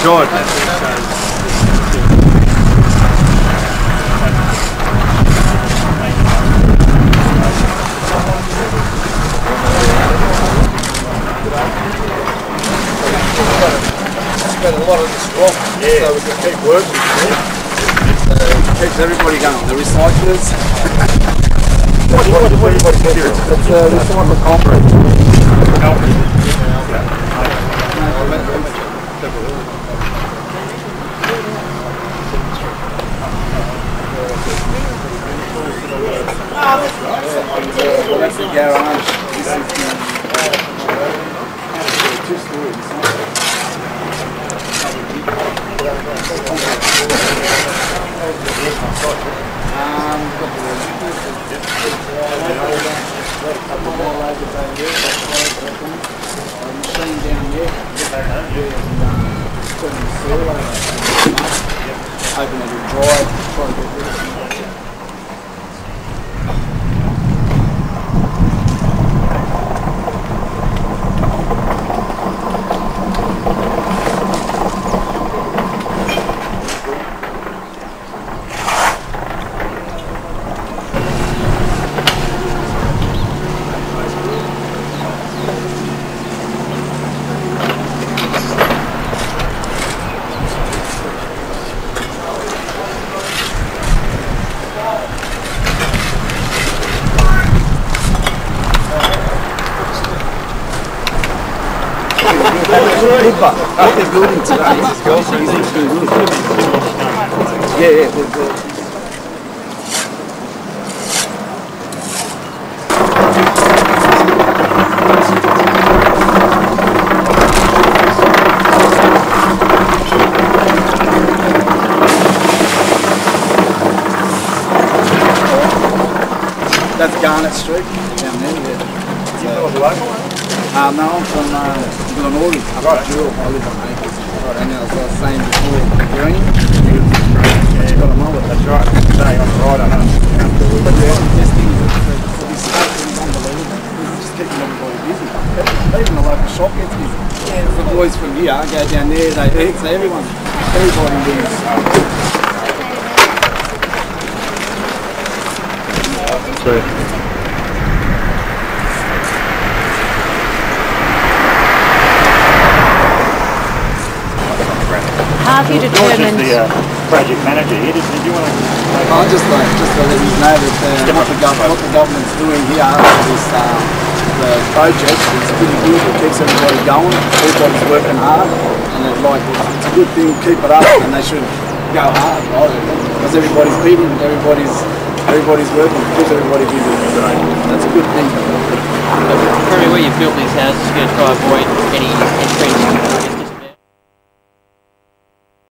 enjoyed it. Spent a lot of this rock, so we can keep working. Keeps everybody going. The recyclers. What is everybody material? It's recycled concrete. Well, that's the garage. This is the 2 stories. Machine down there, putting the seal over, hoping it'll dry, try to get rid of it. What they're building today is good. Yeah, that's Garnet Street down there. Yeah. No, I'm from Glenorchy. Right. I live on Acres. Right. And as I was saying before, the green, it's got a mullet. That's right. Today on the right, I know. But the testing for this stuff is unbelievable. It's just keeping everybody busy. Even the local shop gets busy. Yeah, the boys from here go down there, they eat, so everybody wins. Sorry. How have you determined? You're just the project manager here. Did you want to? I'll just to let you know that what the government's doing here with this the project is pretty good. It keeps everybody going. Everybody's working hard, and it's a good thing. Keep it up, and they should go hard, right? Because everybody's beating, everybody's working. It keeps everybody busy. That's a good thing. Currently, where you've built these houses, you're going to try to avoid any entries.